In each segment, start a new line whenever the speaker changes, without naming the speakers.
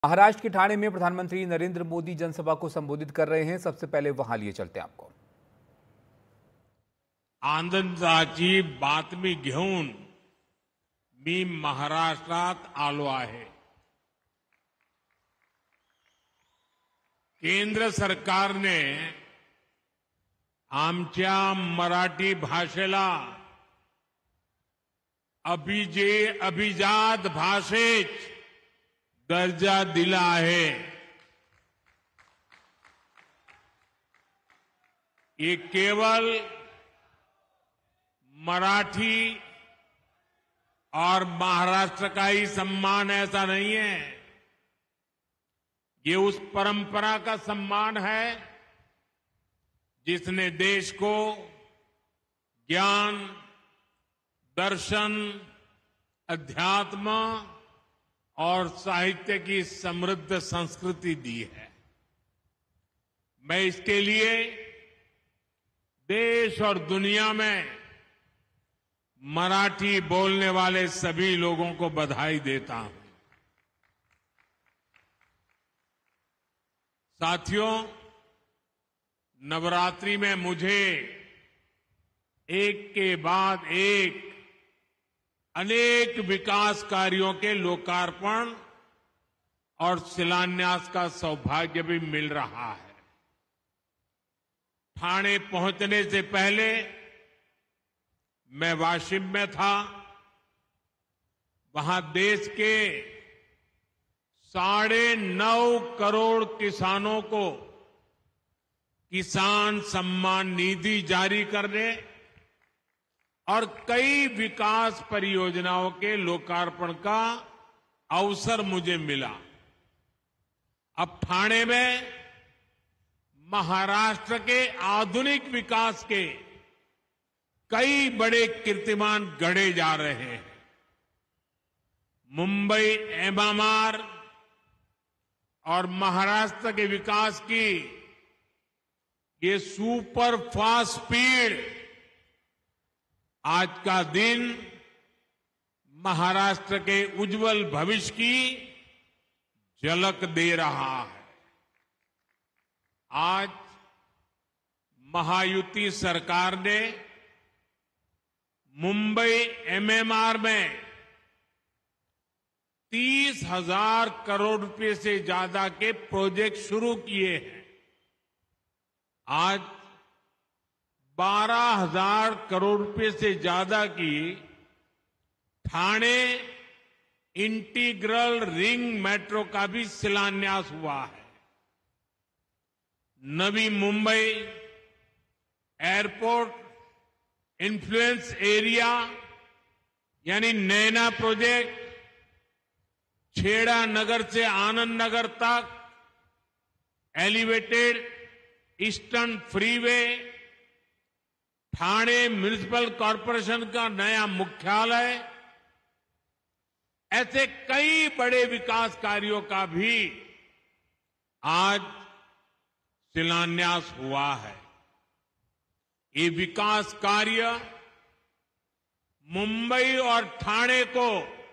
महाराष्ट्र के ठाणे में प्रधानमंत्री नरेंद्र मोदी जनसभा को संबोधित कर रहे हैं। सबसे पहले वहां लिए चलते हैं आपको।
आनंदाची बातमी घेऊन मी महाराष्ट्रात आलो आहे। केंद्र सरकारने आमच्या मराठी भाषेला अभिजात भाषेत दर्जा दिला आहे। ये केवल मराठी और महाराष्ट्र का ही सम्मान ऐसा नहीं है, ये उस परंपरा का सम्मान है जिसने देश को ज्ञान, दर्शन, अध्यात्म और साहित्य की समृद्ध संस्कृति दी है। मैं इसके लिए देश और दुनिया में मराठी बोलने वाले सभी लोगों को बधाई देता हूं। साथियों, नवरात्रि में मुझे एक के बाद एक अनेक विकास कार्यों के लोकार्पण और शिलान्यास का सौभाग्य भी मिल रहा है। ठाणे पहुंचने से पहले मैं वाशिम में था। वहां देश के 9.5 करोड़ किसानों को किसान सम्मान निधि जारी करने और कई विकास परियोजनाओं के लोकार्पण का अवसर मुझे मिला। अब ठाणे में महाराष्ट्र के आधुनिक विकास के कई बड़े कीर्तिमान गढ़े जा रहे हैं। मुंबई एमएमआर और महाराष्ट्र के विकास की ये सुपर फास्ट स्पीड आज का दिन महाराष्ट्र के उज्जवल भविष्य की झलक दे रहा है। आज महायुति सरकार ने मुंबई एमएमआर में 30,000 करोड़ रुपए से ज्यादा के प्रोजेक्ट शुरू किए हैं। आज 12,000 करोड़ रुपए से ज्यादा की ठाणे इंटीग्रल रिंग मेट्रो का भी शिलान्यास हुआ है। Navi Mumbai airport influence area यानी नैना प्रोजेक्ट, छेड़ा नगर से आनंद नगर तक elevated eastern freeway, Thane municipal corporation का नया मुख्यालय, ऐसे कई बड़े विकास कार्यों का भी आज शिलान्यास हुआ है। ये विकास कार्य मुंबई और ठाणे को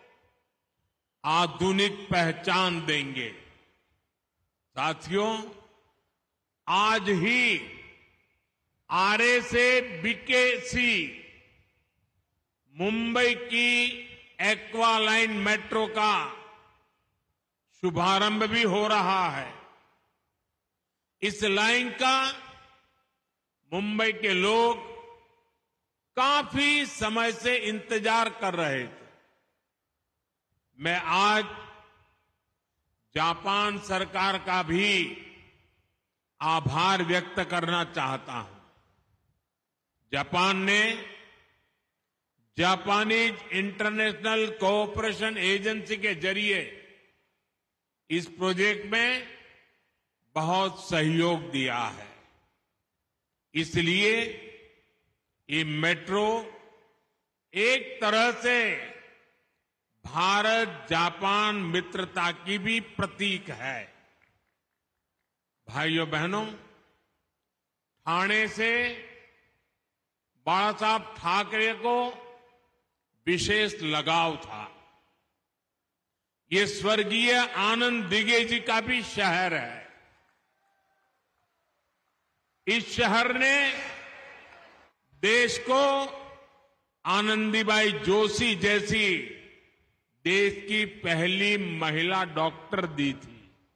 आधुनिक पहचान देंगे। साथियों, आज ही आरए से बीकेसी मुंबई की एक्वा लाइन मेट्रो का शुभारंभ भी हो रहा है। इस लाइन का मुंबई के लोग काफी समय से इंतजार कर रहे थे। मैं आज जापान सरकार का भी आभार व्यक्त करना चाहता हूं। जापान ने जापानीज इंटरनेशनल कोऑपरेशन एजेंसी के जरिए इस प्रोजेक्ट में बहुत सहयोग दिया है। इसलिए ये मेट्रो एक तरह से भारत जापान मित्रता की भी प्रतीक है। भाइयों बहनों, ठाणे से बाला साहब ठाकरे को विशेष लगाव था। ये स्वर्गीय आनंद दिघे जी का भी शहर है। इस शहर ने देश को आनंदीबाई जोशी जैसी देश की पहली महिला डॉक्टर दी थी।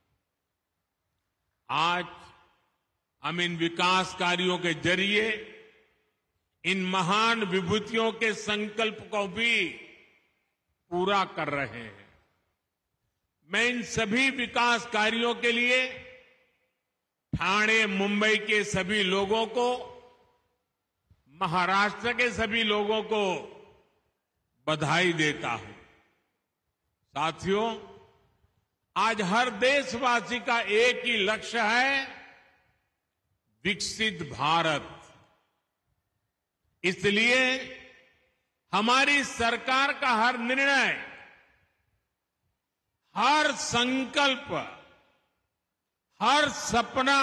आज हम इन विकास कार्यों के जरिए इन महान विभूतियों के संकल्प को भी पूरा कर रहे हैं। मैं इन सभी विकास कार्यों के लिए ठाणे, मुंबई के सभी लोगों को, महाराष्ट्र के सभी लोगों को बधाई देता हूं। साथियों, आज हर देशवासी का एक ही लक्ष्य है, विकसित भारत। इसलिए हमारी सरकार का हर निर्णय, हर संकल्प, हर सपना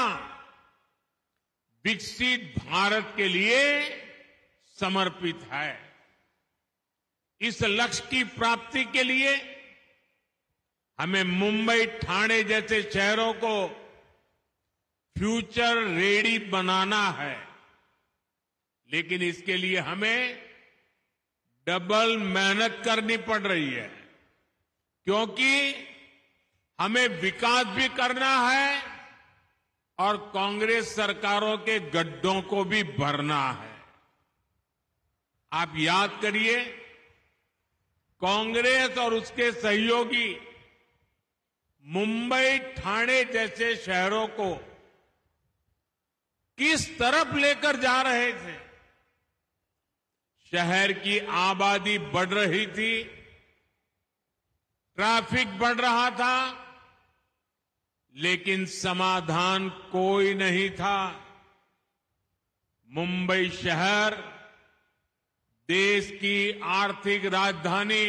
विकसित भारत के लिए समर्पित है। इस लक्ष्य की प्राप्ति के लिए हमें मुंबई, ठाणे जैसे शहरों को फ्यूचर रेडी बनाना है, लेकिन इसके लिए हमें डबल मेहनत करनी पड़ रही है, क्योंकि हमें विकास भी करना है और कांग्रेस सरकारों के गड्ढों को भी भरना है। आप याद करिए, कांग्रेस और उसके सहयोगी मुंबई, ठाणे जैसे शहरों को किस तरफ लेकर जा रहे थे। शहर की आबादी बढ़ रही थी, ट्रैफिक बढ़ रहा था, लेकिन समाधान कोई नहीं था। मुंबई शहर देश की आर्थिक राजधानी,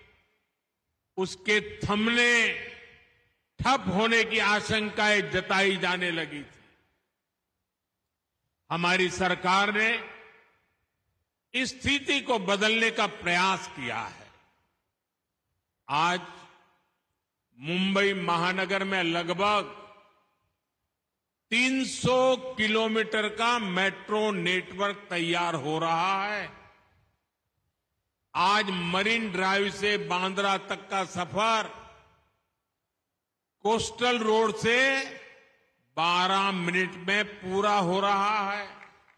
उसके थमने, ठप होने की आशंकाएं जताई जाने लगी थी। हमारी सरकार ने इस स्थिति को बदलने का प्रयास किया है। आज मुंबई महानगर में लगभग 300 किलोमीटर का मेट्रो नेटवर्क तैयार हो रहा है। आज मरीन ड्राइव से बांद्रा तक का सफर कोस्टल रोड से 12 मिनट में पूरा हो रहा है।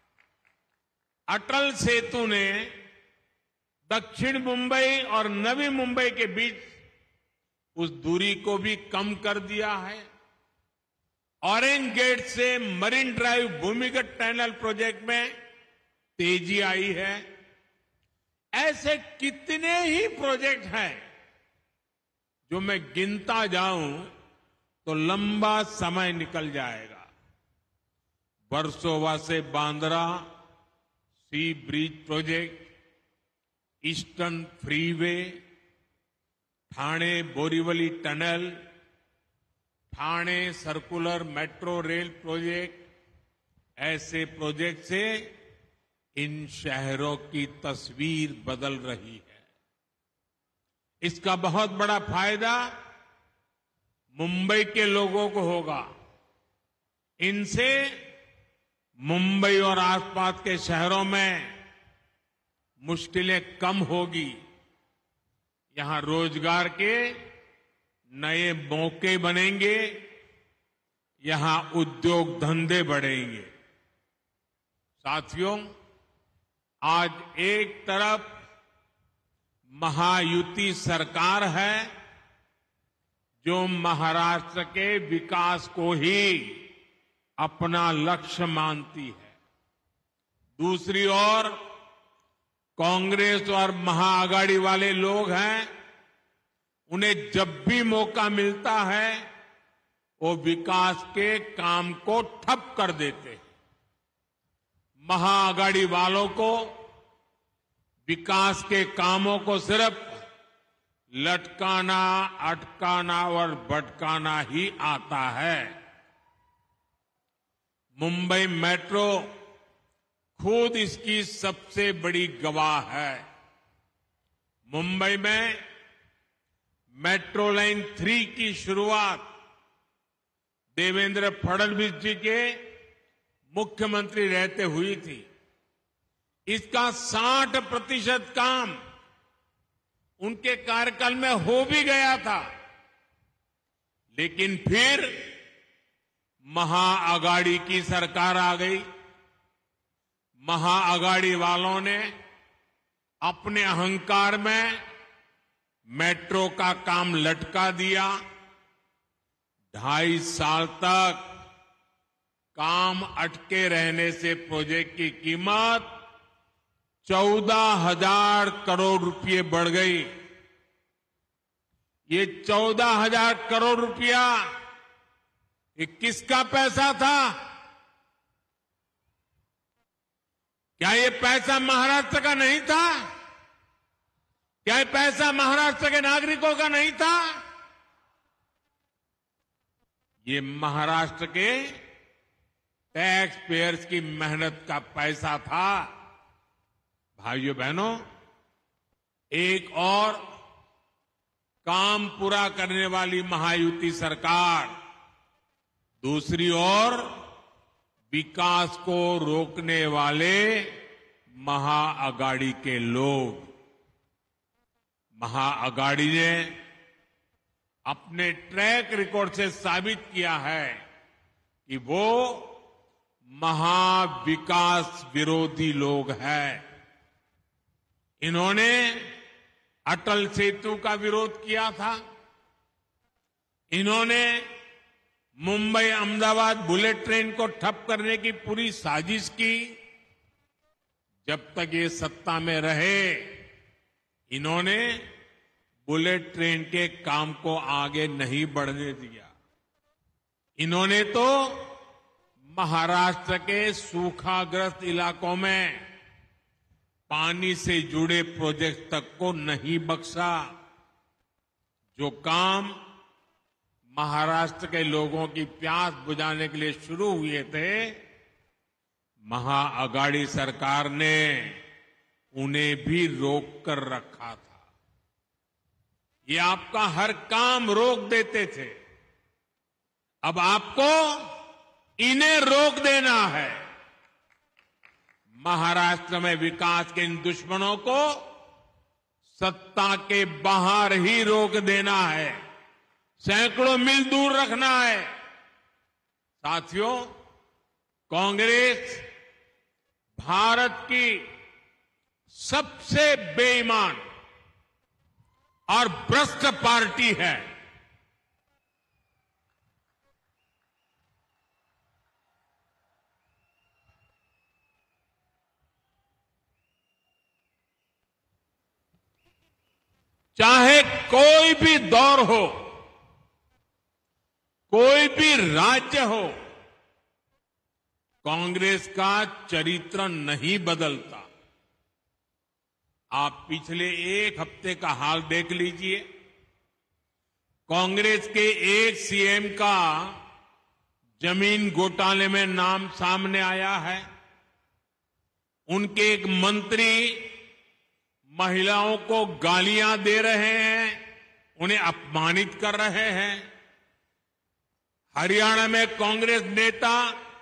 अटल सेतु ने दक्षिण मुंबई और नवी मुंबई के बीच उस दूरी को भी कम कर दिया है। ऑरेंज गेट से मरीन ड्राइव भूमिगत टनल प्रोजेक्ट में तेजी आई है। ऐसे कितने ही प्रोजेक्ट हैं जो मैं गिनता जाऊं तो लंबा समय निकल जाएगा। वर्सोवा से Bandra sea bridge project, eastern freeway, Thane Borivali tunnel, Thane circular metro rail project, ऐसे प्रोजेक्ट से इन शहरों की तस्वीर बदल रही है। इसका बहुत बड़ा फायदा मुंबई के लोगों को होगा। इनसे मुंबई और आसपास के शहरों में मुश्किलें कम होगी। यहां रोजगार के नए मौके बनेंगे, यहां उद्योग धंधे बढ़ेंगे। साथियों, आज एक तरफ महायुति सरकार है जो महाराष्ट्र के विकास को ही अपना लक्ष्य मानती है। दूसरी ओर कांग्रेस और महाआघाड़ी वाले लोग हैं, उन्हें जब भी मौका मिलता है वो विकास के काम को ठप कर देते हैं। महाआघाड़ी वालों को विकास के कामों को सिर्फ लटकाना, अटकाना और भटकाना ही आता है। मुंबई मेट्रो खुद इसकी सबसे बड़ी गवाह है। मुंबई में मेट्रो लाइन 3 की शुरुआत देवेंद्र फडणवीस जी के मुख्यमंत्री रहते हुई थी। इसका 60% काम उनके कार्यकाल में हो भी गया था, लेकिन फिर महाअगाड़ी की सरकार आ गई। महाअगाड़ी वालों ने अपने अहंकार में मेट्रो का काम लटका दिया। 2.5 साल तक काम अटके रहने से प्रोजेक्ट की कीमत 14,000 करोड़ रुपए बढ़ गई। ये 14,000 करोड़ रुपया ये किसका पैसा था? क्या ये पैसा महाराष्ट्र का नहीं था? क्या ये पैसा महाराष्ट्र के नागरिकों का नहीं था? ये महाराष्ट्र के टैक्स पेयर्स की मेहनत का पैसा था। भाइयों बहनों, एक और काम पूरा करने वाली महायुति सरकार, दूसरी ओर विकास को रोकने वाले महाअगाड़ी के लोग। महाअगाड़ी ने अपने ट्रैक रिकॉर्ड से साबित किया है कि वो महाविकास विरोधी लोग हैं। इन्होंने अटल सेतु का विरोध किया था। इन्होंने मुंबई अहमदाबाद बुलेट ट्रेन को ठप करने की पूरी साजिश की। जब तक ये सत्ता में रहे, इन्होंने बुलेट ट्रेन के काम को आगे नहीं बढ़ने दिया। इन्होंने तो महाराष्ट्र के सूखाग्रस्त इलाकों में पानी से जुड़े प्रोजेक्ट तक को नहीं बख्शा। जो काम महाराष्ट्र के लोगों की प्यास बुझाने के लिए शुरू हुए थे, महाअगाड़ी सरकार ने उन्हें भी रोक कर रखा था। ये आपका हर काम रोक देते थे। अब आपको इन्हें रोक देना है। महाराष्ट्र में विकास के इन दुश्मनों को सत्ता के बाहर ही रोक देना है, सैकड़ों मील दूर रखना है। साथियों, कांग्रेस भारत की सबसे बेईमान और भ्रष्ट पार्टी है। चाहे कोई भी दौर हो, कोई भी राज्य हो, कांग्रेस का चरित्र नहीं बदलता। आप पिछले एक हफ्ते का हाल देख लीजिए। कांग्रेस के एक सीएम का जमीन घोटाले में नाम सामने आया है। उनके एक मंत्री महिलाओं को गालियां दे रहे हैं, उन्हें अपमानित कर रहे हैं। हरियाणा में कांग्रेस नेता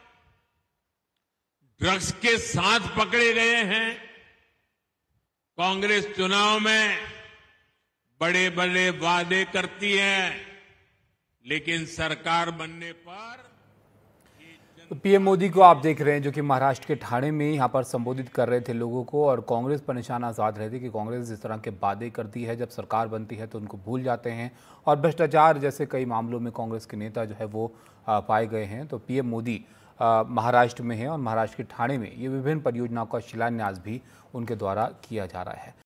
ड्रग्स के साथ पकड़े गए हैं। कांग्रेस चुनाव में बड़े बड़े वादे करती है, लेकिन सरकार बनने पर
तो पीएम मोदी को आप देख रहे हैं जो कि महाराष्ट्र के ठाणे में यहाँ पर संबोधित कर रहे थे लोगों को, और कांग्रेस पर निशाना साध रहे थे कि कांग्रेस इस तरह के वादे करती है, जब सरकार बनती है तो उनको भूल जाते हैं, और भ्रष्टाचार जैसे कई मामलों में कांग्रेस के नेता जो है वो पाए गए हैं। तो पीएम मोदी महाराष्ट्र में है और महाराष्ट्र के ठाणे में ये विभिन्न परियोजनाओं का शिलान्यास भी उनके द्वारा किया जा रहा है।